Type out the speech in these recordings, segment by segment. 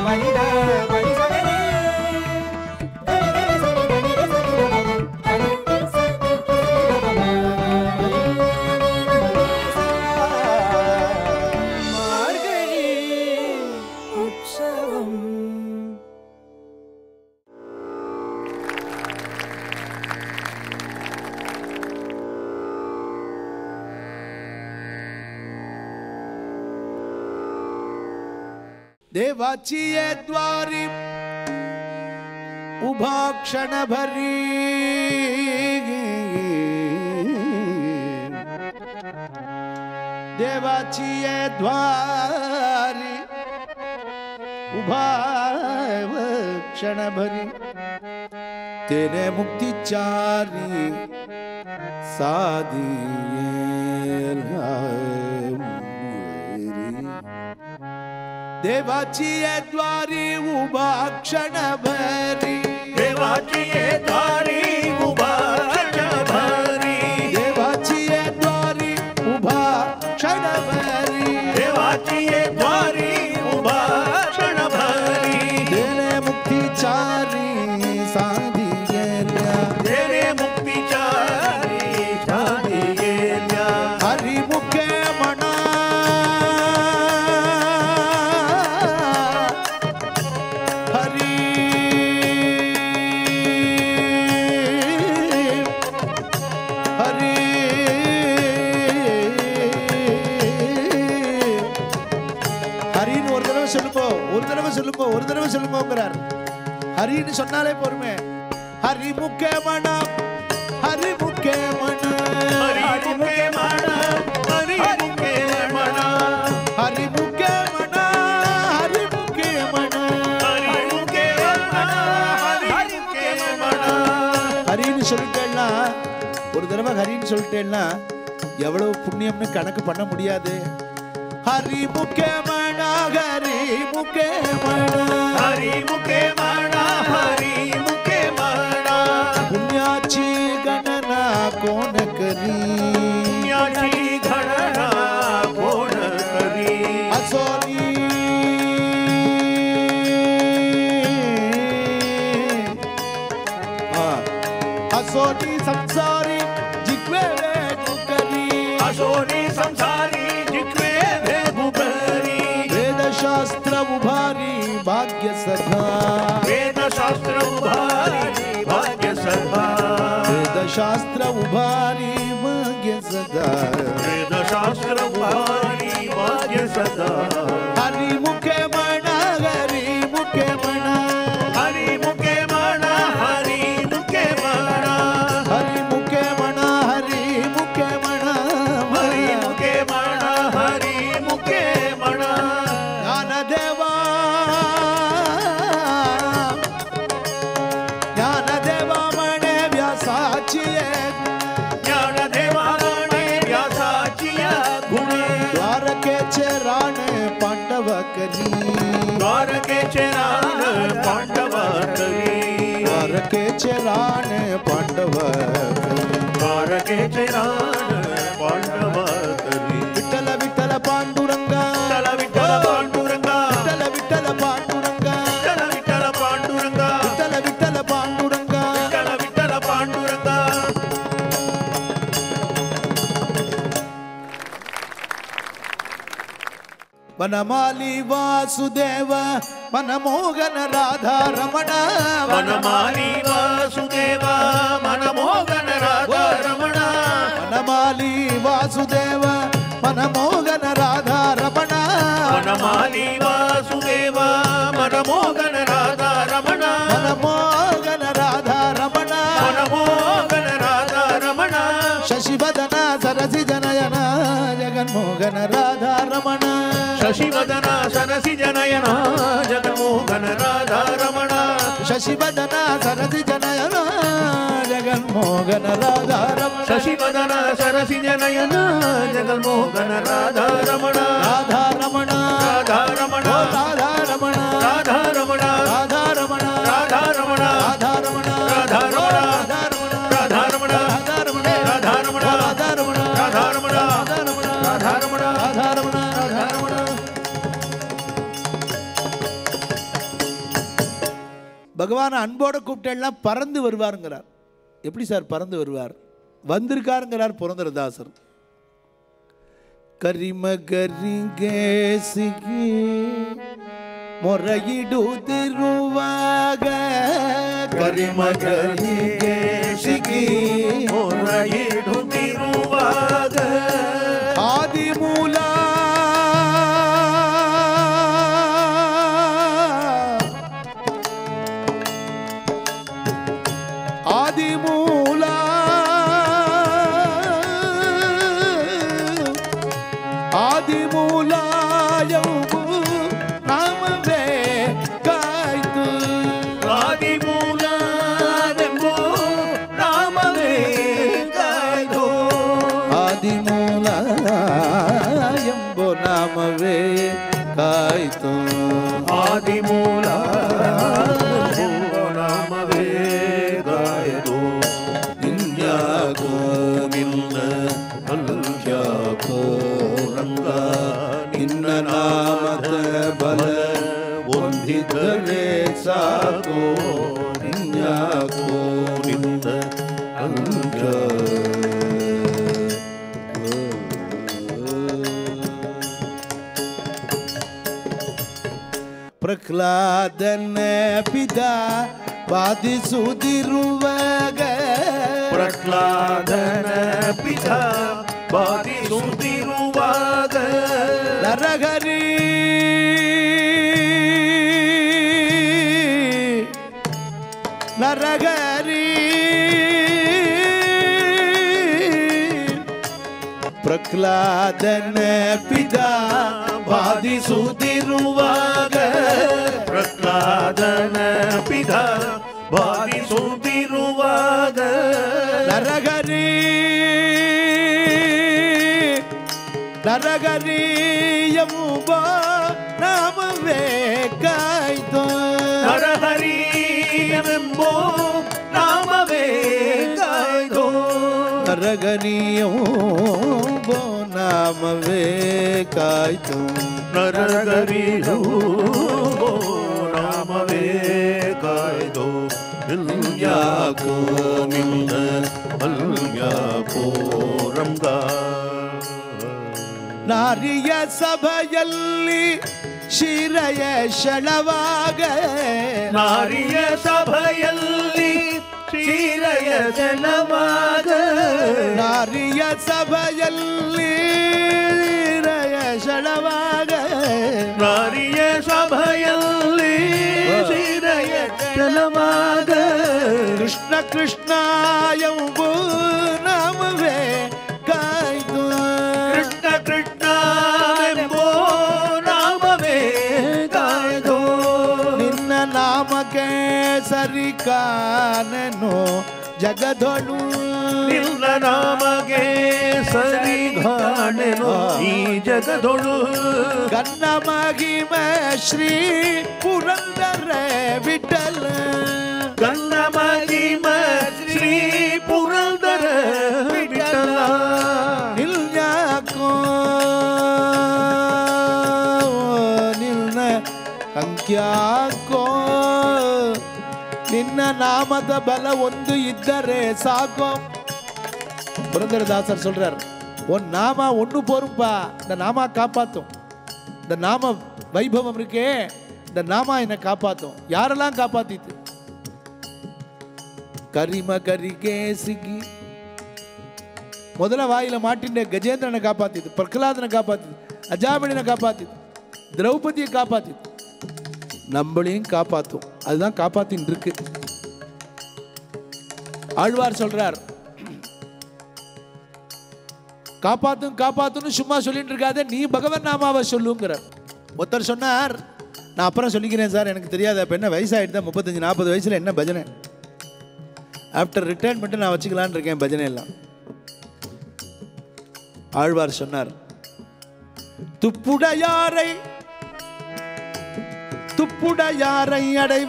देवाची ये द्वारी उभा क्षण भरी देवाची ये द्वारी उभा क्षण भरी तेरे मुक्ति चारी साधी देवाची ये द्वारी उभा क्षण भरी देवाची ये द्वारी उभा क्षण भरी देवाची ये द्वारी उभा क्षण भरी देवाची ये द्वारी उभा क्षण भरी तेरे मुक्ती चारी साधी गेल्या तेरे मुक्ती चारी साधी गेल्या हरी मुखे म्हणा ஒரு தடவை சொல்லுங்கோங்கறார். ஹரின்னு சொன்னாலே பொறுமை. ஹரி முக்கே மண ஹரி முக்கே மண ஹரி முக்கே மண ஹரி முக்கே மண ஹரி முக்கே மண ஹரி முக்கே மண ஹரி முக்கே மண ஹரி முக்கே மண ஹரின்னு சொல்லிட்டேன்னா ஒரு தடவை ஹரின்னு சொல்லிட்டேன்னா எவ்வளவு புண்ணியம்னு கணக்கு பண்ண முடியாது. हरि मुखे मणा हरि मुखे मणा हरि मुखे मणा हरि मुखे मणा पुण्याची गणना कोण करी पुण्याची गणना कोण करी असोनी असोनी संसारी जिक्वे करी असोनी संसारी शास्त्र उभारी भाग्य सदा वेद शास्त्र उभारी भाग्य सदा वेद शास्त्र उभारी भाग्य सदा वेद शास्त्र उभारी भाग्य सदा हरि मुखे मणा हरि मुखे मणा हरि मुखे मणा हरि मुखे मणा हरि मुखे मणा हरि मुखे मणा हरि मुखे मणा हरि मुखे मणा ज्ञानदेवा ज्ञानदेवा मणे व्यासाची ज्ञानदेवा मणे व्यासाची गुणे द्वारकेचे राण पांडव करी द्वारकेचे राण पांडव करी द्वारकेचे राण पांडव द्वारकेचे राण पांडव करी विठ्ठल विठ्ठल पांडुरंगा विठ्ठल पांडुरंगा विठ्ठल विठ्ठल पांडुरंगा विठ्ठल पांडुरंगा विठ्ठल विठ्ठल पांडुरंगा विठ्ठल पांडुरंगा वनमाली वासुदेव मनमोहन राधा रमण वनमाली वासुदेव मनमोहन राधा रमण वनमाली वासुदेव मनमोहन राधा रमण वनमाली वासुदेव मनमोहन राधा रमण मनमोहन राधा रमण मनमोहन राधा रमण शशिवदना सरसि जनयन जगन्मोहन राधा रमण शशिवदना सरसि जनयन जगन्मोहन राधा रमण शशिवदना सरसि जनयन जगन्मोहन राधा रमण शशिवदना सरसि जनयन जगन्मोहन राधा रमण राधा रमण राधा रमण राधा रमण राधा रमण राधा रमण राधा रमण राधा रमण राधा रमण राधा रमण राधा रमण राधा रमण राधा रमण राधा रमण राधा रमण राधा रमण राधा रमण राधा रमण பகவானை அன்போட கூப்பிட்டேன்னா பறந்து வருவாருங்கிறார். எப்படி சார் பறந்து வருவார்? வந்திருக்காருங்கிறார் புரந்தரதாசர். கரிமகரிகேசிகி ಮೊರೆಯಿಡುತ್ತಿರುವಾಗ ಕರಿಮಗರಿಗೇಸಿಗಿ ಮೊರೆಯಿಡುತ್ತಿರುವಾಗ ಆದಿಮೂಲ ಆದಿಮೂಲ ಆದಿಮೂಲ ನಾಮವೇ ಕಾಯ್ತು ಆದಿಮೂಲ ನಾಮವೇ ಕಾಯ್ತು ನಿನ್ಯಾಗೋ ನಿನ್ನ ಅಲ್ಯಾಕೋ ರಂಗ ನಿನ್ನ ನಾಮದ ಬಲ ಹೊಂದಿದರೆ ಸಾಕೋ ನಿನ್ಯಾಗೋ ನಿನ್ನ ಅಲ್ಯ ಪ್ರಹ್ಲಾದನ ಪಿತ ಬಾಧಿಸುತ್ತಿರುವಾಗ ಪ್ರಹ್ಲಾದನ ಪಿತ ಬಾಧಿಸುತ್ತಿರುವಾಗ ನರಹರಿ ನರಹರಿ ಪ್ರಹ್ಲಾದನ ಪಿತ ಬಾಧಿಸುತ್ತಿರುವಾಗ ಪ್ರಹ್ಲಾದನ ಪಿತ ಬಾಧಿಸುತ್ತಿರುವಾಗ ನರಹರಿ ನರಹರಿ ಎಂಬ ನಾಮವೇ ಕಾಯ್ತು ನರಹರಿ ಎಂಬೋ ನಾಮವೇ ಕಾಯ್ದು ನರಹರಿ ಎಂಬ ನಾಮವೇ ಕಾಯ್ತು ನರಗರಿಯೋ ನಾಮವೇ ಕಾಯ್ದು ಯಾಕೋ ನಿನ್ನ ಅಲ್ಯಾಕೋ ರಂಗ ನಾರಿಯ ಸಭೆಯಲ್ಲಿ ಶಿರಯ ಶಳವಾಗ ನಾರಿಯ ಸಭೆಯಲ್ಲಿ ಶಿರಯ ಶಳವಾಗ ನಾರಿಯ ಸಭೆಯಲ್ಲಿ ಶಳವಾಗ ನಾರಿಯ ಸಭೆಯಲ್ಲಿ ಶಿರಯ ಶಳವಾಗ ಕೃಷ್ಣ ಕೃಷ್ಣ ಎಂಬು ನಾಮವೇ ಕಾಯ್ದು ಕೃಷ್ಣ ಕೃಷ್ಣ ಎಂಬೋ ನಾಮವೇ ಕಾಯ್ದು ನಿನ್ನ ನಾಮಕ್ಕೆ ಸರಿ ಕಾನನು ಜಗದೊಳು ನಿನ್ನ ನಾಮಗೆ ಸರಿ ಗಾಣೆನೋ ಈ ಜಗದೊಳು ಗನ್ನ ಮಹಿಮ ಶ್ರೀ ಪುರಂದರ ವಿಠಲ ಗನ್ನ ಮಹಿಮ ಶ್ರೀ ಪುರಂದರ ವಿಠಲ ನಿಲ್ಯಾಕೋ ನಿನ್ನ ಅಂಕ್ಯಾಕೋ ನಿನ್ನ ನಾಮದ ಬಲ ಒಂದು ಇದ್ದರೆ ಸಾಕು. புரந்தரதாசர் சொல்றார், உன் நாம ஒண்ணு போரும்பா, இந்த நாமா காப்பாத்தும். இந்த நாம வைபவம் இருக்கே, இந்த நாமா என்னை காப்பாத்தும். யாரெல்லாம் காப்பாத்திட்டு? கரிம கரிகேசிகி முதல்ல வாயில மாட்டின்ற கஜேந்திரனை காப்பாத்திது, பிரகலாதனை காப்பாத்திது, அஜாமிளனை காப்பாத்திது, திரௌபதியை காப்பாத்திது, நம்மளையும் காப்பாத்தும். அதுதான் காப்பாத்தின்னு இருக்கு. ஆழ்வார் சொல்றார், காப்பாத்தும் காப்பாத்துன்னு சும்மா சொல்லிட்டு இருக்காத, நீ பகவன் நாமாவை சொல்லுங்கிறார். ஒருத்தர் சொன்னார், நான் அப்புறம் சொல்லிக்கிறேன் சார், எனக்கு தெரியாது. அப்போ என்ன வயசாகிட்டு தான் 35-40 வயசில் என்ன பஜனை, ஆஃப்டர் ரிட்டையர்மெண்ட்டு நான் வச்சுக்கலான்னு இருக்கேன் பஜனை எல்லாம். ஆழ்வார் சொன்னார், துப்புடையாரை துப்புடையாரை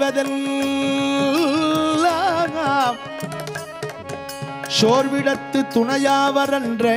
அடைவதெல்லாம் சோர்விடத்து துணையாவரன்றே,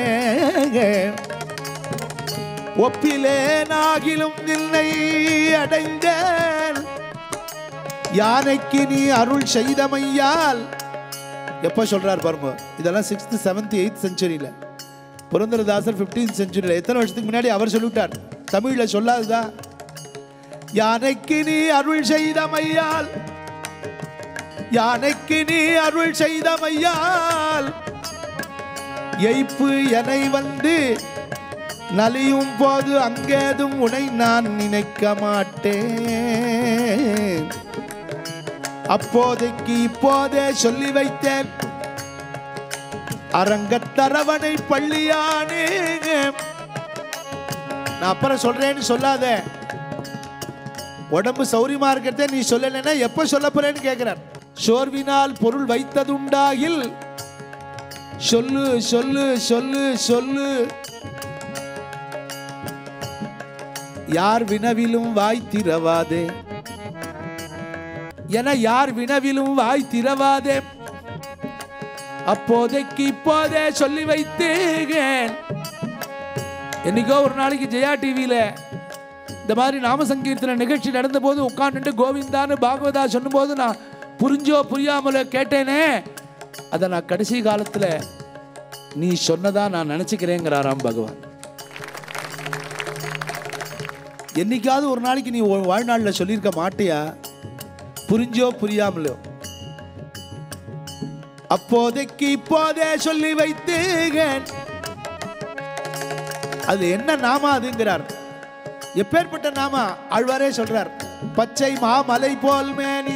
ஒப்பிலேனாகிலும் நின்னை அடைந்தேன், யானைக்கு நீ அருள் செய்தமையால் எப்ப சொல்றார் பாருங்க. இதெல்லாம் 6th 7th 8th செஞ்சுரியில. Purandaradasar 15th செஞ்சுரியில. எத்தனை வருஷத்துக்கு முன்னாடி அவர் சொல்லிட்டார். தமிழ்ல சொல்லாதுதா. யானைக்கு நீ அருள் செய்தமையால், யானைக்கு நீ அருள் செய்தமையால் எய்ப்பு எனை வந்து நலியும் போது அங்கேதும் உனை நான் நினைக்க மாட்டேன். அப்போதைக்கு இப்போதே சொல்லி வைத்தேன் அரங்கத்தரவனை பள்ளியானே. நான் அப்புறம் சொல்றேன்னு சொல்லாத. உடம்பு சௌரியமா இருக்கிறதே நீ சொல்லலைன்னா எப்ப சொல்ல போறேன்னு கேட்கிறார். சோர்வினால் பொருள் வைத்ததுண்டாகில் சொல்லு சொல்லு சொல்லு சொல்லு. யார் வினவிலும் வாய் திறவாதே என, யார் வினவிலும் வாய் திறவாதே அப்போதைக்கு இப்போதே சொல்லி வைத்தேன். என்னைக்கோ ஒரு நாளைக்கு ஜெயா டிவியில இந்த மாதிரி நாம சங்கீர்த்தன நிகழ்ச்சி நடந்த போது உட்காந்துட்டு கோவிந்தான்னு பாகவதா சொன்னும் போது நான் புரிஞ்சோ புரியாமலோ கேட்டேனே, அதை நான் கடைசி காலத்துல நீ சொன்னதா நான் நினைச்சுக்கிறேங்கிறாராம் பகவான். என்னைக்காவது ஒரு நாளைக்கு நீ வாழ்நாளில் சொல்லியிருக்க மாட்டியா? புரிஞ்சோ புரியாமலோ அப்போதைக்கு இப்போதே சொல்லி வைத்தேன். அது என்ன நாமா அதுங்கிறார். எப்பேற்பட்ட நாமா? ஆழ்வாரே சொல்றார். பச்சை மாமலை போல் மேனி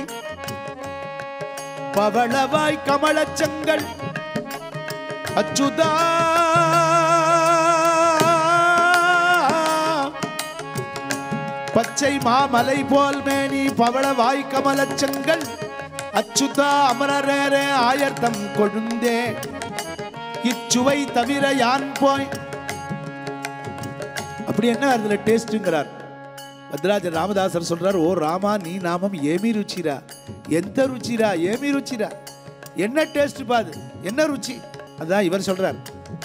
பவளவாய் கமலச்சங்கள் அச்சுதா. பச்சை மாமலை போல் மேனி பவளவாய் கமலச்சங்கள் அச்சுதா அமரரே ஆயர்த்தம் கொழுந்தே இச்சுவை தவிர யான் போய். அப்படி என்ன அதுல டேஸ்ட்ங்கிறார் பத்ராஜர் ராமதாசர் சொல்றார். ஓ ராமா நீ நாமம் ஏமி ருச்சிரா, எந்த ருச்சிரா, ஏமி ருச்சிரா, என்ன டேஸ்ட் பாது, என்ன ருச்சி. அதான் இவர் சொல்றார்.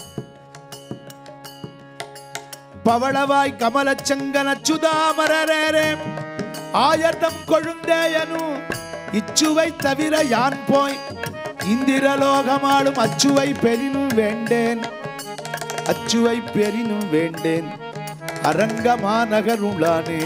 பவளவாய் கமலச்சங்கன் அச்சுதாமரரே ஆயர்தம் கொழுந்தேயனு இச்சுவை தவிர யான் போய் இந்திரலோகமாடும் அச்சுவை பெரினும் வேண்டேன், அச்சுவை பெரினும் வேண்டேன் அரங்கமாநகருளானே.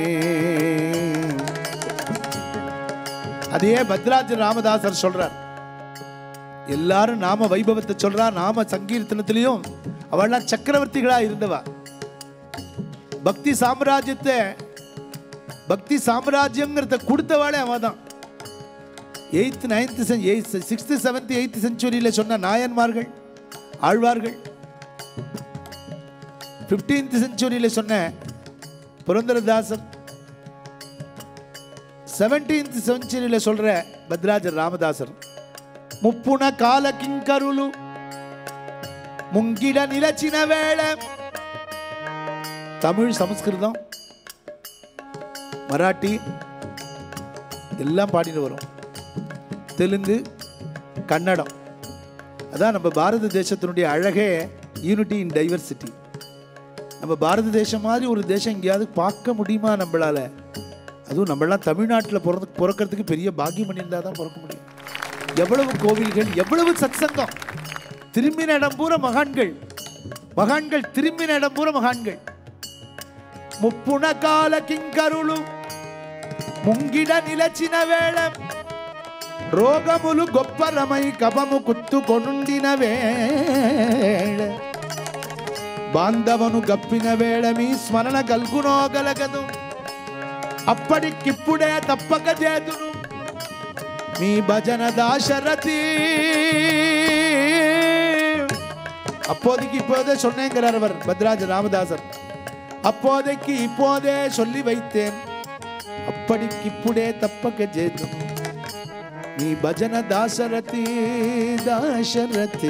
அதே பத்ராஜர் ராமதாசர் சொல்றார். எல்லாரும் நாம வைபவத்தை சொல்றா. நாம சங்கீர்த்தனத்திலையும் அவள்லாம் சக்கரவர்த்திகளா இருந்தவா. பக்தி சாம்ராஜ்யத்தை, பக்தி சாம்ராஜ்யங்கிறத கொடுத்தவாளே அவ தான். 8th 9th 6th 7th 8th செஞ்சுரியில சொன்ன நாயன்மார்கள் ஆழ்வார்கள், 15th செஞ்சுரியில சொன்ன புரந்தரதாசன், 17th செஞ்சுரியில சொல்ற பத்ராஜர் ராமதாசர். முப்புண கால கிங்கருளு முங்கிட நிலச்சின வேள. தமிழ், சமஸ்கிருதம், மராட்டி எல்லாம் பாடிட்டு வரும். தெலுங்கு, கன்னடம். அதான் நம்ம பாரத தேசத்தினுடைய அழகே, யூனிட்டி இன் டைவர்சிட்டி. நம்ம பாரத தேசம் மாதிரி ஒரு தேசம் எங்கேயாவது பார்க்க முடியுமா நம்மளால? அதுவும் நம்மளாம் தமிழ்நாட்டில் பிறக்கிறதுக்கு பெரிய பாக்கியம் பண்ணியிருந்தா தான் பிறக்க முடியும். எவ்வளவு கோவில்கள், எவ்வளவு சத்சங்கம், திரும்பின இடம் பூரா மகான்கள், மகான்கள் திரும்பின இடம் பூரா மகான்கள். முப்புண கால கிங்கருளு ముంగిడ నిలచిన వేళ రోగములు గొప్పరమై కపము కుత్తుకొనుండిన వేళ బాంధవను గప్పిన వేళ మీ స్మరణ కల్గునోగలగదు అప్పటికిప్పుడే తప్పక చేతును మీ భజన దాశరథి. அப்போதைக்கு இப்போதே சொன்னேங்கிறார் அவர் பத்ராஜ ராமதாசர். அப்போதைக்கு இப்போதே சொல்லி வைத்தேன், அப்படிக்கு இப்புடே தப்பக்க ஜேதும் நீ பஜன தாசரதி தாசரதி.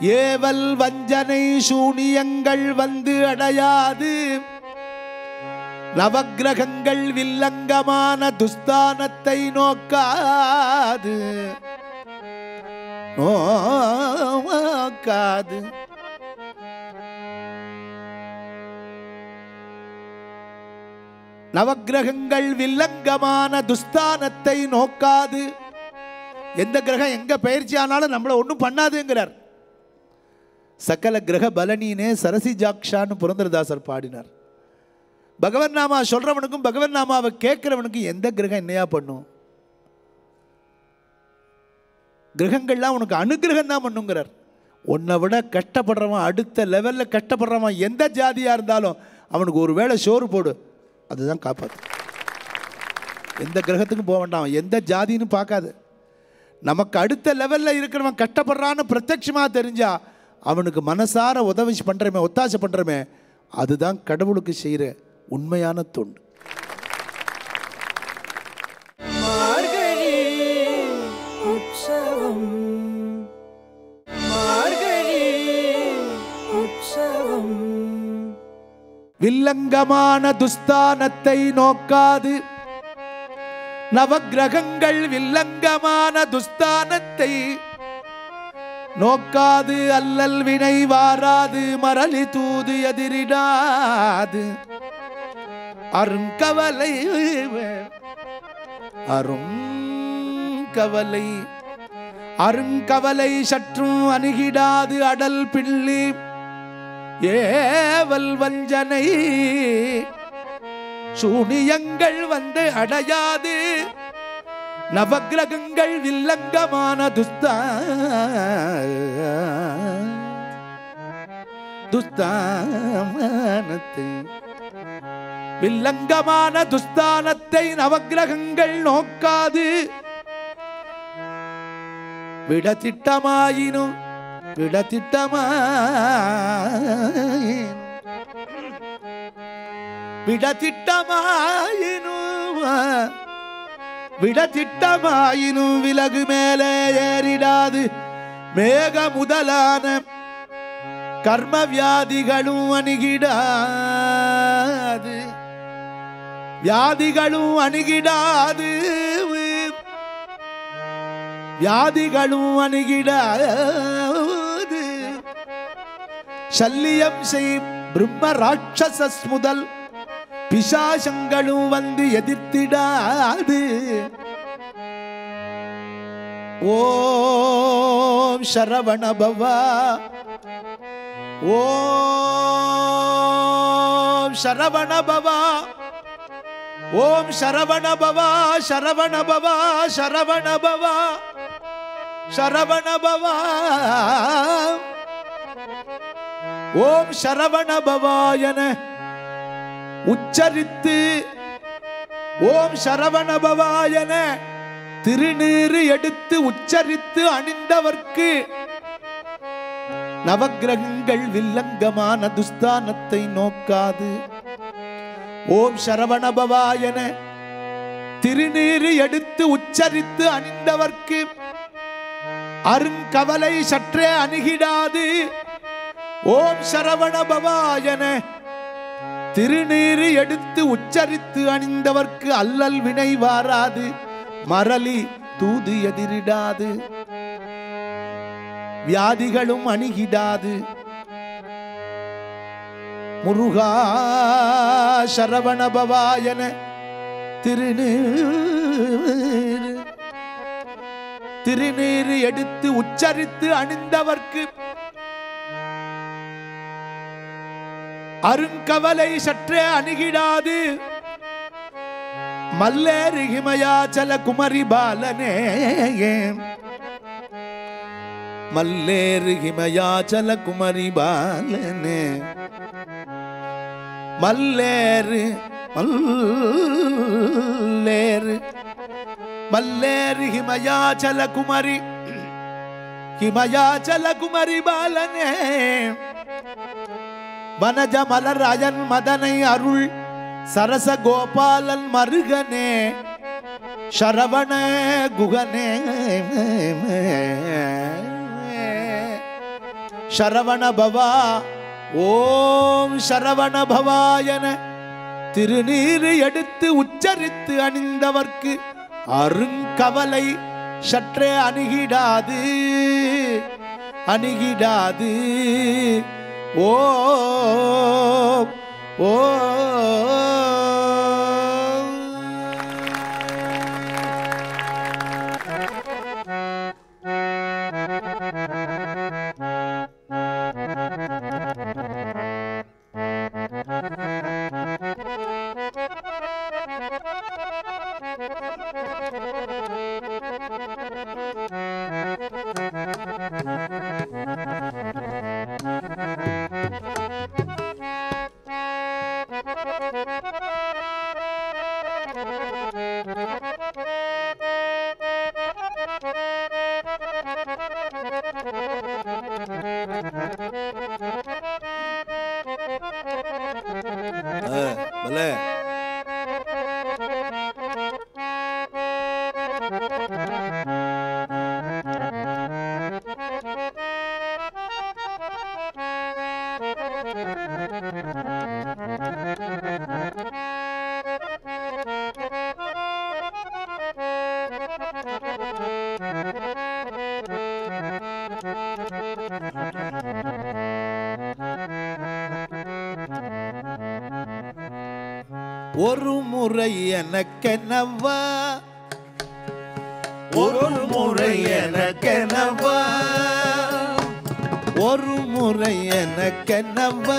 ஏவல் வஞ்சனை சூனியங்கள் வந்து அடையாது நவக்கிரகங்கள் வில்லங்கமான துஸ்தானத்தை நோக்காது நோக்காது நவக்கிரகங்கள் வில்லங்கமான துஸ்தானத்தை நோக்காது. எந்த கிரகம் எங்க பயிற்சி ஆனாலும் நம்மள ஒன்றும் பண்ணாதுங்கிறார். சகல கிரக பலனீனே சரசி ஜாக்ஷான்னு புரந்தரதாசர் பாடினார். பகவன் நாமா சொல்றவனுக்கும் பகவன் நாமாவை கேட்கிறவனுக்கும் எந்த கிரகம் என்னையா பண்ணும்? கிரகங்கள்லாம் உனக்கு அனுகிரகம் தான் பண்ணுங்கிறார். உன்னை விட கஷ்டப்படுறவன், அடுத்த லெவலில் கஷ்டப்படுறவன் எந்த ஜாதியாக இருந்தாலும் அவனுக்கு ஒரு வேளை சோறு போடு, அதுதான் காப்பாற்று. எந்த கிரகத்துக்கும் போக வேண்டாம், எந்த ஜாதின்னு பார்க்காது. நமக்கு அடுத்த லெவலில் இருக்கிறவன் கஷ்டப்படுறான்னு பிரத்யட்சமாக தெரிஞ்சா அவனுக்கு மனசார உதவி பண்ணுறமே, ஒத்தாசை பண்ணுறமே, அதுதான் கடவுளுக்கு செய்கிற உண்மையான தொண்டு. மார்கழி உற்சவம், மார்கழி உற்சவம். வில்லங்கமான துஸ்தானத்தை நோக்காது நவக்கிரகங்கள் வில்லங்கமான துஸ்தானத்தை நோக்காது. அல்லல் வினை வாராது மரளி தூது எதிரிடாது. அருங்கவலை அருங்கவலை அருங்கவலை சற்றும் அணுகிடாது. அடல் பிள்ளி ஏவல் வஞ்சனை சூனியங்கள் வந்து அடையாது. நவக்கிரகங்கள் வில்லங்கமான துஸ்தானத்தை வில்லங்கமான துஸ்தானத்தை நவக்கிரகங்கள் நோக்காது. விடத்திட்டமாயினும் விடத்திட்டமாயினும் விலகு மேலே ஏறிடாது. மேக முதலான கர்ம வியாதிகளும் அணுகிடாது. வியாதிகளும் அணுகிடாது. வியாதிகளும் அணுகிடாது. சல்லியம் செய் பிரம்ம ராட்சசஸ் முதல் பிசாசங்களும் வந்து எதிர்த்திடாது. ஓம் சரவண பவா, ஓம் சரவண பவா, ஓம் சரவண பவா, சரவண பவா, சரவண பவா, சரவண பவா. ஓம் சரவண பவாயன உச்சரித்து ஓம் சரவண பவாயன திருநீறு எடுத்து உச்சரித்து அணிந்தவர்க்கு நவக்கிரகங்கள் வில்லங்கமான துஸ்தானத்தை நோக்காது. ஓம் சரவண பவாயன திருநீறு எடுத்து உச்சரித்து அணிந்தவர்க்கு அருங்கவலை சற்றே அணுகிடாது. ஓம் சரவண பவாயன திருநீறு எடுத்து உச்சரித்து அணிந்தவர்க்கு அல்லல் வினை வாராது மரளி தூது எதிரிடாது. வியாதிகளும் அணுகிடாது. முருகா சரவண பவாயன திருநீறு எடுத்து உச்சரித்து அணிந்தவர்க்கு அருங்கவலை சற்றே அணுகிடாது. மல்லேறு ஹிமயாச்சல குமரி பாலனே, மல்லேறு ஹிமயாச்சல குமரி பாலனே, மல்லேறு மல்லேறு மல்லேறு ஹிமயாச்சல குமரி, ஹிமயாச்சல குமரி பாலனே, வனஜ மலராயன் மதனை அருள் சரச கோபாலன் மருகனே, சரவண குகனே, சரவண பவா ஓம் சரவண பவாயன திருநீறு எடுத்து உச்சரித்து அணிந்தவர்க்கு அருங்கவலை சற்றே அணுகிடாது அணுகிடாது ஓம் ஓம் ஒரு முறை எனக்கெனவா ஒரு முறை எனக்கெனவா ஒரு முறை எனக்கெனவா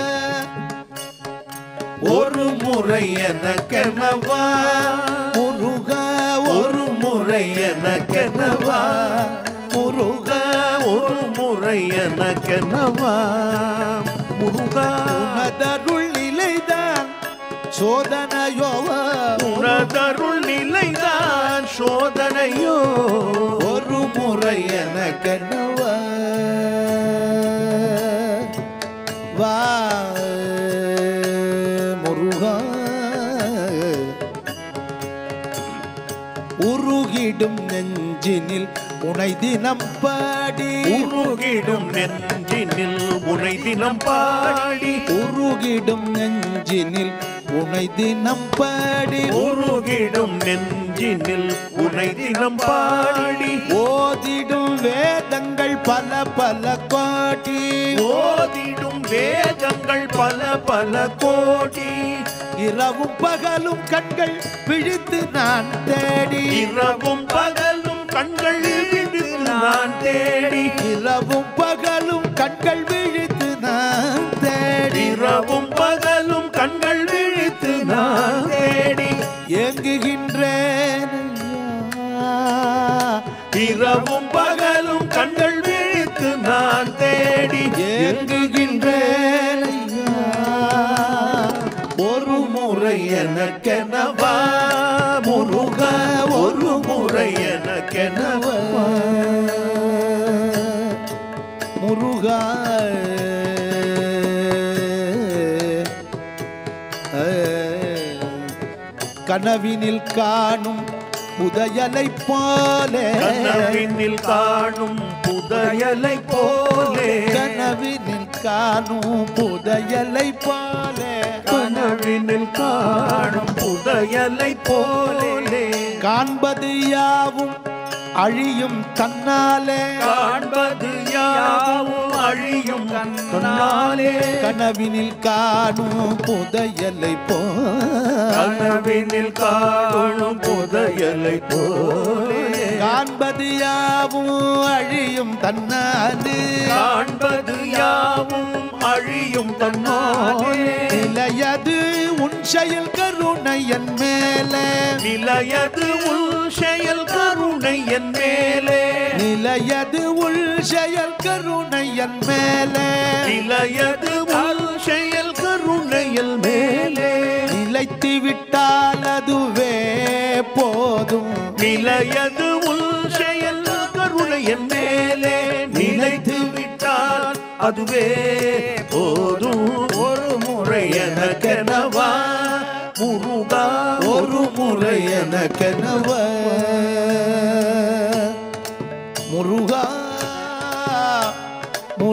ஒரு முறை எனக்கெனவா முருகா ஒரு முறை எனக்கெனவா முருகா ஒரு முறை எனக்கெனவா முருகா உனதருள் நிலைதான் சோதனையோ உனதருள் நிலைதான் சோதனையோ ஒரு முறை எனக்கெனவா வா முருகா உருகிடும் நெஞ்சினில் உனை தினம் பாடி உருகிடும் நெஞ்சினில் உனை தினம் பாடி உருகிடும் நெஞ்சினில் உனை தினம் பாடி உருகிடும் நெஞ்சினில் உனை தினம் பாடி ஓதிடும் வேதங்கள் பல பல கோடி ஓதிடும் வேதங்கள் பல பல கோடி இரவும் பகலும் கண்கள் விழித்து நான் தேடி இரவும் பகலும் கண்கள் விழித்து நான் தேடி இரவும் பகலும் கண்கள் விழித்து நான் தேடி இரவும் பகலும் கண்கள் விழித்து நான் தேடி ஏங்குகின்றேன் இரவும் பகலும் கண்கள் விழித்து நான் தேடி ஏங்குகின்றேன் ஒரு முறை எனக்கெனவா முருகா ஒரு முறை எனக்கெனவா முருகா கனவினில் காணும் புதையலை போலே கனவினில் காணும் புதையலை போலே கனவினில் காணும் புதையலை போலே கனவினில் காணும் புதையலை போலே காண்பது யாவும் அழியும் தன்னாலே காண்பது யாவும் அழியும் தன்னாலே கனவினில் காணும் புதையலை கனவினில் காணும் புதையலை போலே காண்பது யாவும் அழியும் தன்னாலே காண்பது யாவும் அழியும் தன்னாலே நிலையது உன் செயல் கருணை என் மேலே நிலையது உள் செயல் கருணை என் மேலே நிலையது உள் செயல் கருணை என் மேலே நிலையது உள் செயல் கருணையில் மேலே நிலைத்து விட்டால் அதுவே போதும் நிலையது உள் செயல் கருணையின் மேலே நிலைத்து விட்டால் அதுவே போதும் ஒரு முறை எனக்கெனவா முருகா ஒரு முறை எனக்கெனவா முருகா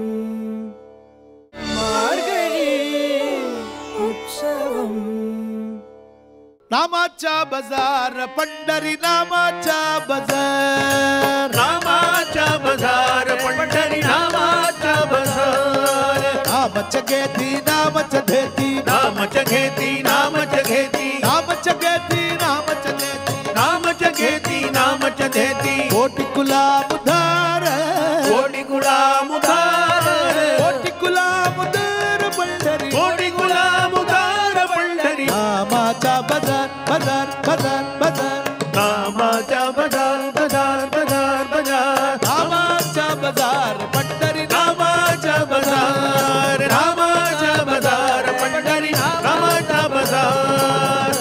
नामाचा बाजार पंढरी नामाचा बाजार नामाचा बाजार पंढरी नामाचा बाजार नामच घेती नामच घेती नामच घेती नामच घेती नामच घेती नामच घेती नामच घेती नामच घेती कोटि गुलाम उधार कोटि गुलाम उधार कोटि गुलाम उधार पंढरी कोटि गुलाम उधार पंढरी नामाचा बाजार बाजार बाजार बाजार नामाचा बाजार बाजार बाजार बाजार नामाचा बाजार पंढरी नामाचा बाजार नामाचा बाजार पंढरी नामाचा बाजार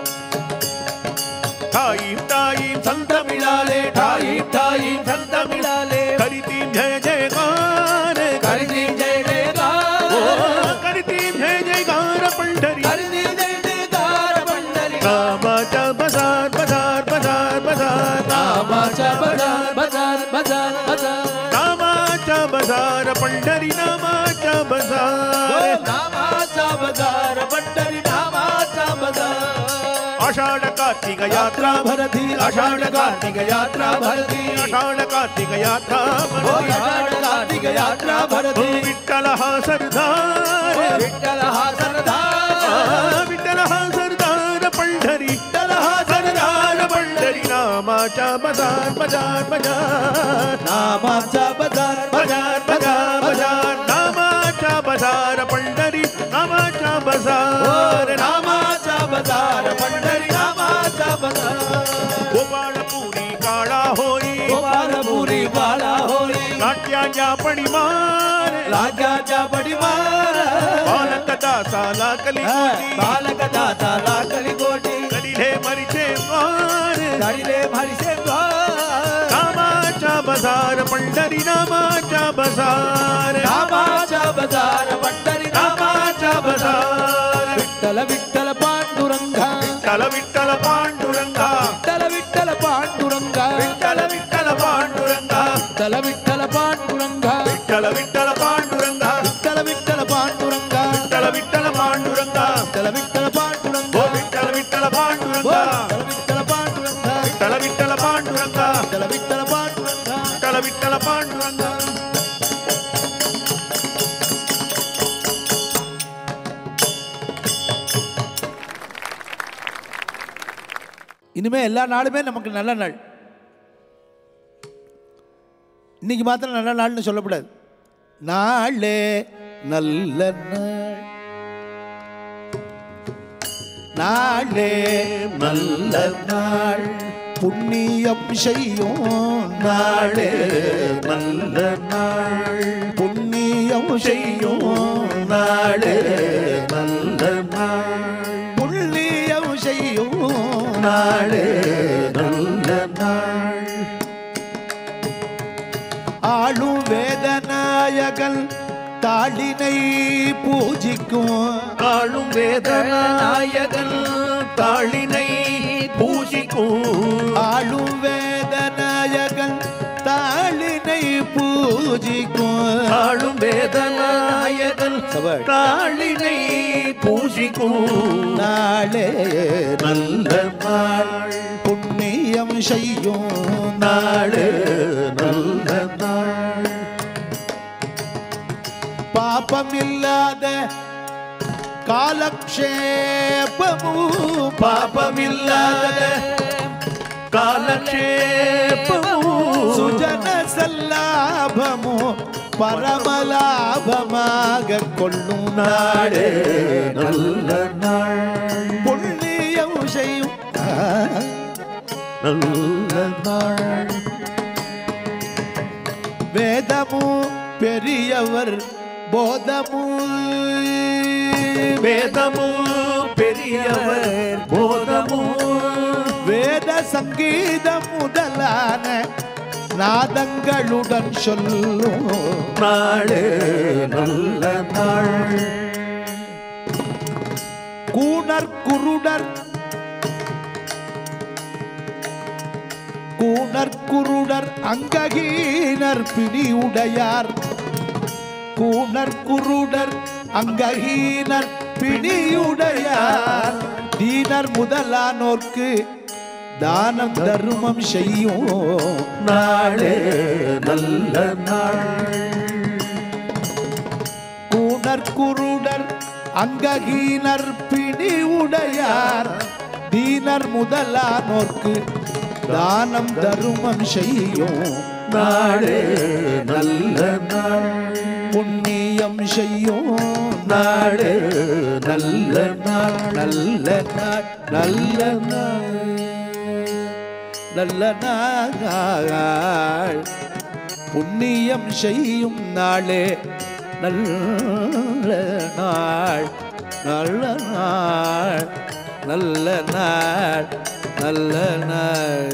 ठाईम ठाईम संत मिळाले ठाईम ठाईम संत मिळाले करीती जय जयकार करती जय जयकार करीती जय जयकार पंढरी करती जय जयकार पंढरी नामाचा बाजार बाजार बाजार बाजार नामाचा बाजार बाजार बाजार बाजार नामाचा बाजार पंढरी नामाचा बाजार नामाचा बाजार पंढरी नामाचा बाजार आषाढ कार्तिक यात्रा भरती आषाढ कार्तिक यात्रा भरती आषाढ कार्तिक यात्रा आषाढ कार्तिक यात्रा भरती विठ्ठल हा सरदार विठ्ठल हा सरदार विठ्ठल हा सरदार पंढरी विठ्ठल हा सरदार पंढरी नामाचा बाजार बाजार बाजार नामाचा बाजार बाजार बाजार बाजार नामाचा बाजार पंढरी नामाचा बाजार नामाचा बाजार पंढरी नामाचा बाजार गोपाळपुरी काळा होई गोपाळपुरी बाळा होई नाट्याच्या पडिमार राजाच्या बडीमार बालक दासाला कलिकोटी बालक दासाला कलिकोटी कलिले मरिचे मार गाडीले भारीचे नामाचा बाजार पंढरी नामाचा बाजार नामाचा बाजार पंढरी नामाचा बाजार विठ्ठल विठ्ठल पांडुरंगा विठ्ठल विठ्ठल पांडुरंगा विठ्ठल विठ्ठल पांडुरंगा विठ्ठल विठ्ठल पांडुरंगा विठ्ठल विठ्ठल पांडुरंगा विठ्ठल विठ्ठल पांडुरंगा विठ्ठल विठ्ठल पांडुरंगा विठ्ठल विठ्ठल पांडुरंगा विठ्ठल विठ्ठल पांडुरंगा ओ विठ्ठल विठ्ठल पांडुरंगा विठ्ठल पांडुरंगा विठ्ठल विठ्ठल पांडुरंगा विठ्ठल विठ्ठल पांडुरंगा विठ्ठल विठ्ठल पांडुरंगा இனிமே எல்லா நாளுமே நமக்கு நல்ல நாள். இன்னைக்கு மாத்திரம் நல்ல நாள்னு சொல்லக்கூடாது. நாளே நல்ல நாள், நாளே நல்ல நாள், புண்ணியம் செய்யும் நாளே நல்ல நாள், புண்ணியம் செய்யும் நாளே நல்ல நாள், புண்ணியம் செய்யும் நாளே நல்ல நாள். ஆளும் வேதநாயகன் தாளினை பூஜிக்கும், ஆளும் வேதநாயகன் தாளினை பூஜிக்கும், ஆளும் வேதநாயகன் தாளினை பூஜிக்கும், ஆளும் வேதநாயகன் தாளினை பூஜிக்கும். நாளே நல்ல நாள், புண்ணியம் செய்யும் நாளே நல்ல நாள், பாபமில்லாத காலக்ஷேபமு, பாபமில்லாத காலக்ஷேபமு, சுஜன சல்லாபமு பரமலாபமாக கொள்ளும் நாளே நல்ல நாள், புண்ணியம் செய்யும் நல்ல நாள். வேதமு பெரியவர் போதமு, வேதமு பெரியவர் போதமு, வேத சங்கீதம் முதலான நாதங்களுடன் சொல்லும் நாளே நல்ல நாள். கூணர் குருடர், கூணர் குருடர் அங்ககீனர் பிடி உடையார், கூணர் குருடர் அங்கஹீனர் பிணியுடையார் தீனர் முதலானோர்க்கு தானம் தர்மம் செய்யும் நாளே நல்ல நாள். கூணர் குருடர் அங்கஹீனர் பிணியுடையார் தீனர் முதலானோர்க்கு தானம் தர்மம் செய்யும் நாளே நல்ல நாள். புண்ணியம் செய்யும் நாளே நல்ல நாள். நல்ல நாள் நல்ல நாள் நல்ல நாள். புண்ணியம் செய்யும் நாளே நல்ல நாள். நல்ல நாள் நல்ல நாள் நல்ல நாள்.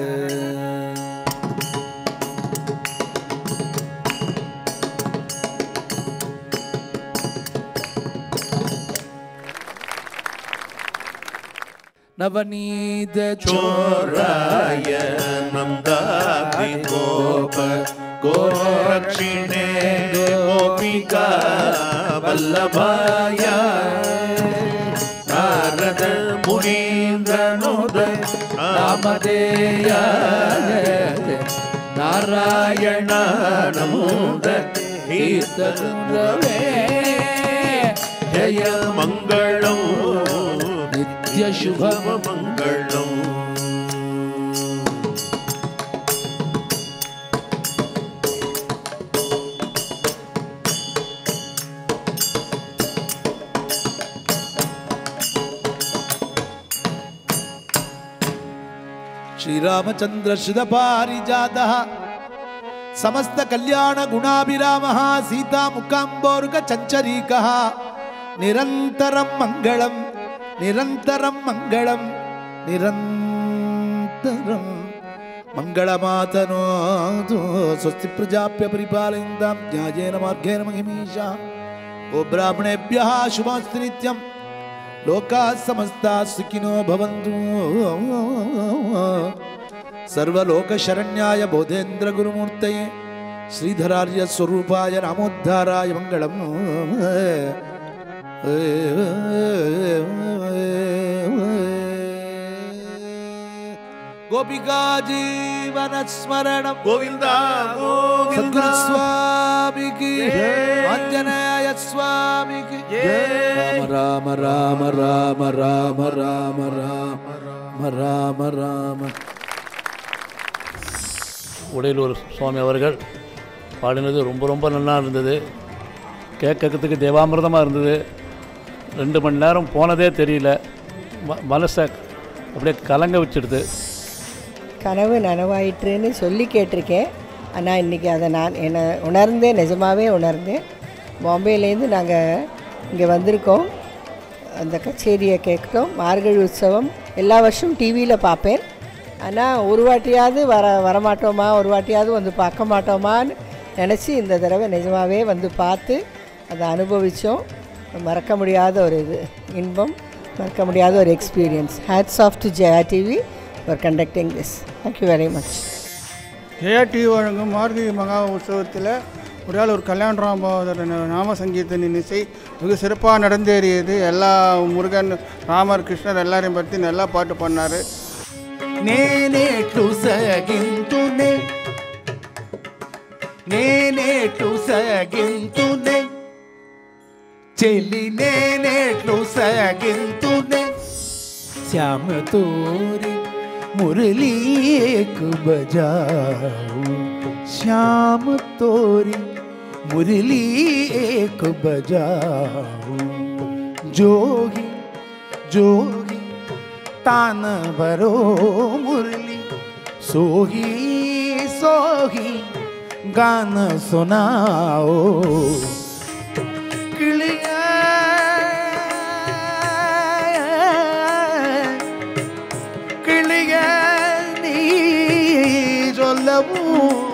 நவநீத चोराय नंदादि गोप गोरक्षिणे गोपिका वल्लभाय नारद मुनीन्द्रनोद नामधेयाय नारायण नमोद कीर्तनवे जय मंगलम नित्य शुभ मंगलम. श्री रामचंद्र श्रित पारिजातः समस्त कल्याण गुणाभिरामः सीता मुकाम्बोरुक चंचरीकः निरंतरं मंगलम निरंतरं मंगलम निरंतरं मंगलमातनोतु. स्वस्ति प्रजाप्य परिपालयन्तां न्यायेन मार्गेण महिमीषा. ओ ब्राह्मणेभ्यः शुभमस्तु नित्यं. लोकाः समस्ताः सुखिनो भवन्तु. सर्वलोकशरण्याय बोधेन्द्र गुरुमूर्तये श्रीधरार्य स्वरूपाय रामोद्धाराय मंगलम्. गोपिका जीवन स्मरण गोविंदा सद्गुरु स्वामी की आंजनेय स्वामी की राम राम राम राम राम राम राम राम. உடையலூர் சுவாமி அவர்கள் பாடினது ரொம்ப ரொம்ப நல்லா இருந்தது. கேட்கறதுக்கு தேவாமிர்தமாக இருந்தது. 2 மணி நேரம் போனதே தெரியல. மனசை அப்படியே கலங்க வச்சிடுது. கனவு நனவாயிற்றுன்னு சொல்லி கேட்டிருக்கேன். ஆனால் இன்றைக்கி அதை நான் என்னை உணர்ந்தேன், நிஜமாகவே உணர்ந்தேன். பாம்பேலேருந்து நாங்கள் இங்கே வந்திருக்கோம். அந்த கச்சேரியை கேட்குறோம். மார்கழி உற்சவம் எல்லா வருஷம் டிவியில் பார்ப்பேன். ஆனால் ஒரு வாட்டியாவது வரமாட்டோமா, ஒரு வாட்டியாவது வந்து பார்க்க மாட்டோமான்னு நினச்சி இந்த தடவை நிஜமாகவே வந்து பார்த்து அதை அனுபவித்தோம். மறக்க முடியாத ஒரு இன்பம், மறக்க முடியாத ஒரு experience. Hats off to Jaya TV for conducting this. Thank you very much. Jaya TV வழங்கும் மார்கழி மகா உற்சவத்தில் உடையாளூர் கல்யாணராம பகவதர் நாம சங்கீர்த்தனின் இசை மிக சிறப்பாக நடந்தேறியது. எல்லா முருகன், ராமர், கிருஷ்ணர் எல்லாரையும் பற்றி நல்லா பாட்டு பண்ணார். నేనేటు సగింతునే నేనేటు సగింతునే చెలి నేనేటు సగింతునే శ్యామ తోరి మురళీ ఏక్ బజావు శ్యామ తోరి మురళీ ఏక్ బజావు జోగి జోగి तान भरो मुरली सोही सोही गान सुनाओ किलिया किलिया नी जोलबू